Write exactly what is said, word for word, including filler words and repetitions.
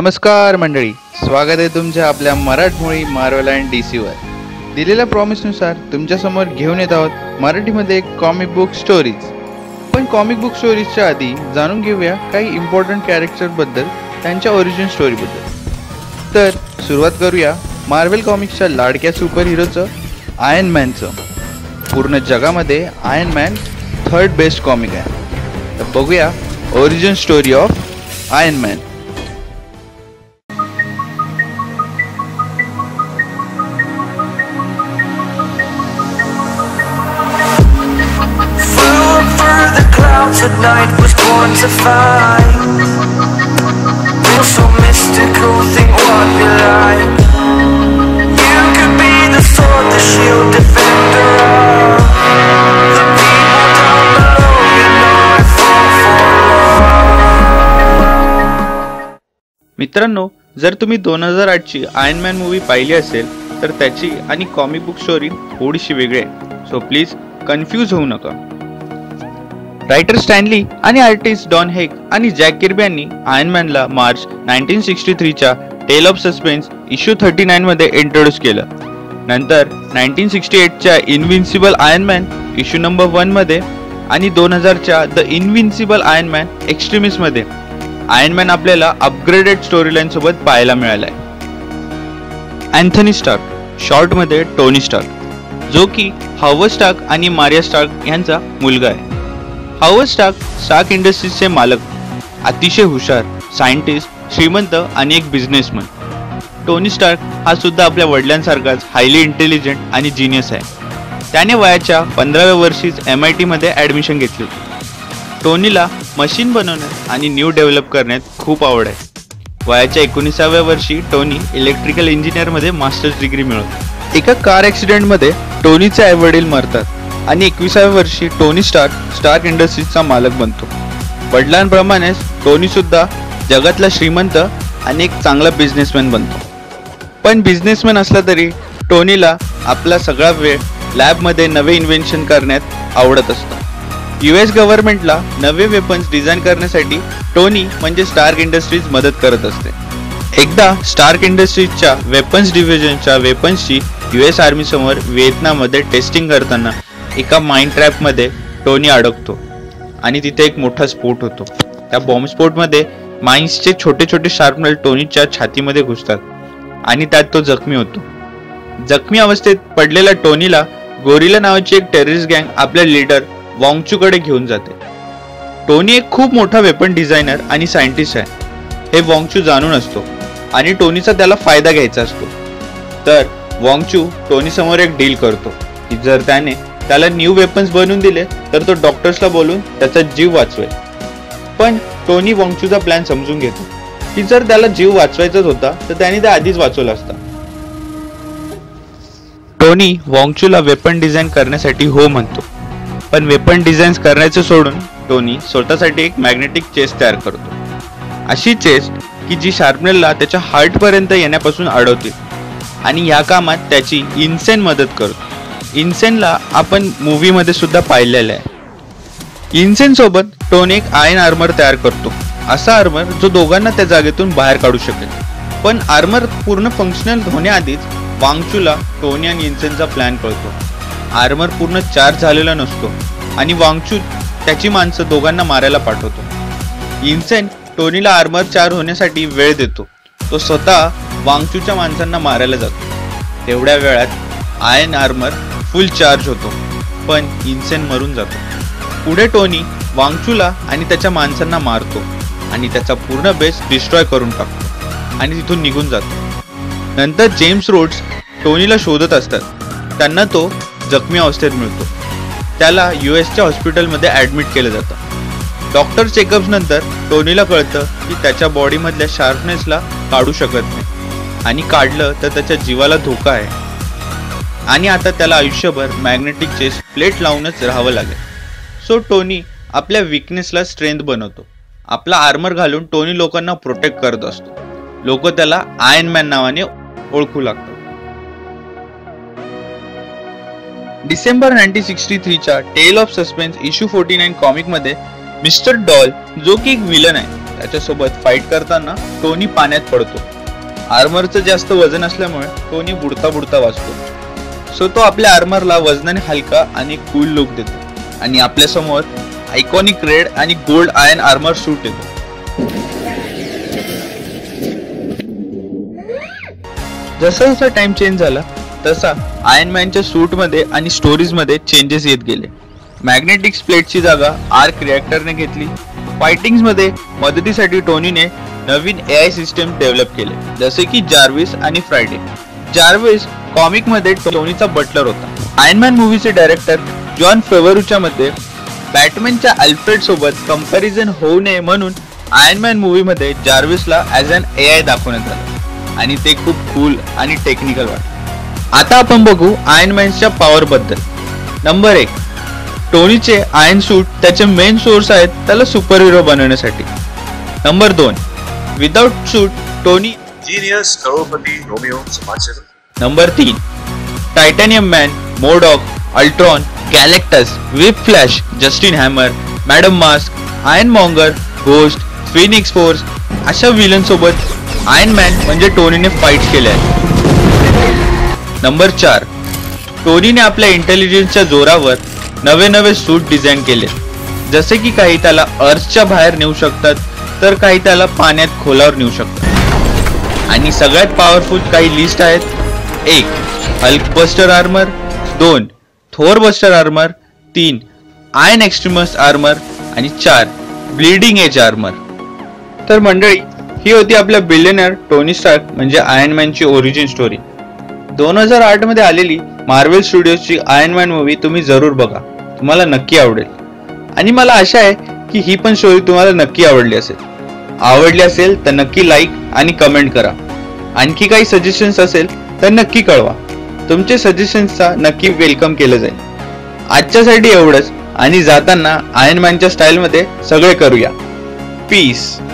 नमस्कार मंडळी, स्वागत आहे तुमच्या आपल्या मराठमोळी मार्वल अँड डीसीवर. दिलेल्या प्रॉमिसनुसार तुमच्यासमोर घेऊन येत आहोत मराठीमध्ये एक कॉमिक बुक स्टोरीज. पण कॉमिक बुक स्टोरीजच्या आधी जाणून घेऊया काही इम्पॉर्टंट कॅरेक्टरबद्दल, त्यांच्या ओरिजिन स्टोरीबद्दल. तर सुरुवात करूया मार्वेल कॉमिक्सच्या लाडक्या सुपर हिरोचं आयर्न मॅनचं. पूर्ण जगामध्ये Iron Man third best comic आहे. तर बघूया origin story of Iron Man. At night was born to find. Feel so mystical, think what we like. You could be the sword, the shield, defender of the people down below. You know I fall for love. मित्रांनो, जर तुम्ही दोन हजार आठ ची iron man movie पाहिली असेल तर त्याची आणि कॉमिक बुक स्टोरी थोडीशी वेगळी आहे. सो प्लीज कन्फ्यूज होऊ नका. रायटर स्टॅनली आणि आर्टिस्ट डॉन हेक आणि जॅक किर्बी यांनी आयर्न मॅनला मार्च नाईन्टीन सिक्स्टी थ्री च्या tail of Suspense issue thirty nine मध्ये इंट्रोड्यूस केलं. नंतर नाईन्टीन सिक्स्टी एट च्या Invincible Iron Man issue number one मध्ये आणि दोन हजार च्या the Invincible Iron Man extremist मध्ये आयर्न मॅन आपल्याला अपग्रेडेड स्टोरी लाईन सोबत पाहायला मिळालाय. अँथनी स्टार्क, शॉर्ट मध्ये टोनी स्टार्क, जो की हॉवर्ड स्टार्क आणि मारिया स्टार्क यांचा मुलगा आहे. हॉवर्ड स्टार्क स्टार्क इंडस्ट्रीजचे मालक, अतिशय हुशार, सायंटिस्ट, श्रीमंत आणि एक बिझनेसमन. टोनी स्टार्क हा सुद्धा आपल्या वडिलांसारखाच हायली इंटेलिजंट आणि जिनियस आहे. त्याने वयाच्या पंधराव्या वर्षीच एम आय टी मध्ये ॲडमिशन घेतली होती. टोनीला मशीन बनवण्यात आणि न्यू डेव्हलप करण्यात खूप आवड आहे. वयाच्या एकोणीसाव्या वर्षी टोनी इलेक्ट्रिकल इंजिनिअरमध्ये मास्टर्स डिग्री मिळवतो. एका कार ॲक्सिडेंटमध्ये टोनीचे आई वडील मरतात आणि एकविसाव्या वर्षी टोनी स्टार्क स्टार्क इंडस्ट्रीजचा मालक बनतो. वडिलांप्रमाणेच टोनी सुद्धा जगातला श्रीमंत आणि एक चांगला बिझनेसमॅन बनतो. पण बिझनेसमॅन असला तरी टोनीला आपला सगळा वेळ लॅबमध्ये नवे इन्व्हेन्शन करण्यात आवडत असतं. युएस गव्हर्नमेंटला नवे वेपन्स डिझाईन करण्यासाठी टोनी म्हणजे स्टार्क इंडस्ट्रीज मदत करत असते. एकदा स्टार्क इंडस्ट्रीजच्या वेपन्स डिव्हिजनच्या वेपन्सची युएस आर्मी समोर व्हिएतनाममध्ये टेस्टिंग करताना एका माइंड ट्रॅपमध्ये टोनी अडकतो आणि तिथे एक मोठा स्फोट होतो. त्या बॉम्ब स्फोटमध्ये माइन्सचे छोटे छोटे शार्पनर टोनीच्या छातीमध्ये घुसतात आणि त्यात तो जखमी होतो. जखमी अवस्थेत पडलेल्या टोनीला गोरिला नावाची एक टेररिस्ट गँग आपल्या लीडर वॉंगचूकडे घेऊन जाते. टोनी एक खूप मोठा वेपन डिझायनर आणि सायंटिस्ट आहे. हे वॉंगचू जाणून असतो आणि टोनीचा त्याला फायदा घ्यायचा असतो. तर वॉंगचू टोनी समोर एक डील करतो की जर त्याने त्याला न्यू वेपन्स बनवून दिले तर तो डॉक्टर्सला बोलून त्याचा जीव वाचवेल. पण टोनी वॉंगचूचा प्लॅन समजून घेतो की जर त्याला जीव वाचवायचाच होता तर त्याने ते आधीच वाचवला असता. टोनी वॉंगचूला वेपन डिझाईन करण्यासाठी हो म्हणतो. पण वेपन डिझाईन करण्याचं सोडून टोनी स्वतःसाठी एक मॅग्नेटिक चेस्ट तयार करतो. अशी चेस्ट की जी शार्पनरला त्याच्या हार्ट पर्यंत येण्यापासून अडवते आणि या कामात त्याची इन्सेन मदत करतो. इन्सेनला आपण मूवी मध्ये सुद्धा पाहिलेलं आहे. इन्सेन सोबत टोनी एक आयर्न आर्मर तयार करतो. असा आर्मर जो दोघांना त्या जागेतून बाहेर काढू शकेल. पण आर्मर पूर्ण फंक्शनल होण्याआधीच वांगचूला टोनी आणि इन्सेनचा प्लॅन कळतो. आर्मर पूर्ण चार्ज झालेला नसतो आणि वांगचू त्याची माणसं दोघांना मारायला पाठवतो. इन्सेन टोनीला आर्मर चार्ज होण्यासाठी वेळ देतो. तो स्वतः वांगचूच्या माणसांना मारायला जातो. तेवढ्या वेळात आयर्न आर्मर फुल चार्ज होतो पण इन्सेन मरून जातो. पुढे टोनी वांगचूला आणि त्याच्या माणसांना मारतो आणि त्याचा पूर्ण बेस डिस्ट्रॉय करून टाकतो आणि तिथून निघून जातो. नंतर जेम्स रोड्स टोनीला शोधत असतात. त्यांना तो जखमी अवस्थेत मिळतो. त्याला युएसच्या हॉस्पिटलमध्ये ॲडमिट केलं जातं. डॉक्टर चेकअप्स नंतर टोनीला कळतं की त्याच्या बॉडीमधल्या शार्पनेसला काढू शकत नाही आणि काढलं तर त्याच्या जीवाला धोका आहे आणि आता त्याला आयुष्यभर मॅग्नेटिक चेस्ट प्लेट लावूनच राहावं लागेल. सो टोनी आपल्या विकनेसला स्ट्रेंथ बनवतो. आपला आर्मर घालून टोनी लोकांना प्रोटेक्ट करत असतो. लोक त्याला आयर्न मॅन नावाने ओळखू लागतात. डिसेंबर नाईन्टीन सिक्स्टी थ्री च्या tail of Suspense issue forty nine comic मध्ये मिस्टर डॉल, जो की एक विलन आहे, त्याच्यासोबत फाईट करताना टोनी पाण्यात पडतो. आर्मरचं जास्त वजन असल्यामुळे टोनी बुडता बुडता वाचतो. सो तो आपल्या आर्मरला वजनाने हलका आणि कूल लुक देतो आणि आपल्या समोर आयकॉनिक रेड आणि गोल्ड आयर्न आर्मर सूट येतो. जसा जसा टाइम चेंज झाला तसा आयर्न मॅनच्या सूटमध्ये आणि स्टोरीजमध्ये चेंजेस येत गेले. मॅग्नेटिक स्प्लेटची जागा आर्क रिॲक्टरने घेतली. फायटिंग्समध्ये मदतीसाठी टोनीने नवीन ए आय सिस्टम डेव्हलप केले, जसे की जार्विस आणि फ्रायडे. जार्विस कॉमिकमध्ये टोनीचा बटलर होता. आयर्नमॅन मूवीचे डायरेक्टर जॉन फेवरूच्या मध्ये बॅटमॅनच्या अल्फ्रेड सोबत कंपॅरिझन होऊ नये म्हणून आयर्नमॅन मूवीमध्ये जार्विसला ॲज अन ए आय दाखवण्यात आलं आणि ते खूप कूल आणि टेक्निकल वाटतं. आता आपण बघू आयर्नमॅनच्या पॉवर बद्दल. नंबर एक, टोनीचे आयर्न सूट त्याचे मेन सोर्स आहेत त्याला सुपर हिरो बनवण्यासाठी. नंबर दोन, विदाउट सूट टोनी ingenious, करोडपती, रोमिओ, समाजसेवक. नंबर तीन, Titanium Man, MODOK, Ultron, Galactus, Whip Flash, Justin Hammer, Madame Masque, Iron Monger, Ghost, Phoenix Force अशा विलन सोबत आयर्न मॅन म्हणजे टोनीने फाईट केले आहे. नंबर चार, टोनीने आपल्या इंटेलिजन्सच्या जोरावर नवे नवे सूट डिझाईन केले, जसे की काही त्याला अर्थच्या बाहेर नेऊ शकतात तर काही त्याला पाण्यात खोलावर नेऊ शकतात. आणि सगळ्यात पॉवरफुल काही लिस्ट आहेत. एक, हल्क बस्टर आर्मर. दोन, थोर बस्टर आर्मर. तीन, आयर्न एक्स्ट्रीमस आर्मर. आणि चार, ब्लीडिंग एज आर्मर. तर मंडळी, ही होती आपल्या बिलियनर टोनी स्टार्क म्हणजे आयर्नमॅनची ओरिजिन स्टोरी. दोन हजार आठ मध्ये आलेली मार्वेल स्टुडिओची आयर्नमॅन मूवी तुम्ही जरूर बघा, तुम्हाला नक्की आवडेल. आणि मला आशा आहे की ही पण स्टोरी तुम्हाला नक्की आवडली असेल. आवडली असेल तर नक्की लाईक आणि कमेंट करा. आणखी काही सजेशन्स असेल तर नक्की कळवा. तुमचे सजेशन्सचा नक्की वेलकम केलं जाईल. आजच्यासाठी एवढंच आणि जाताना आयर्नमॅनच्या स्टाईलमध्ये सगळे करूया. पीस.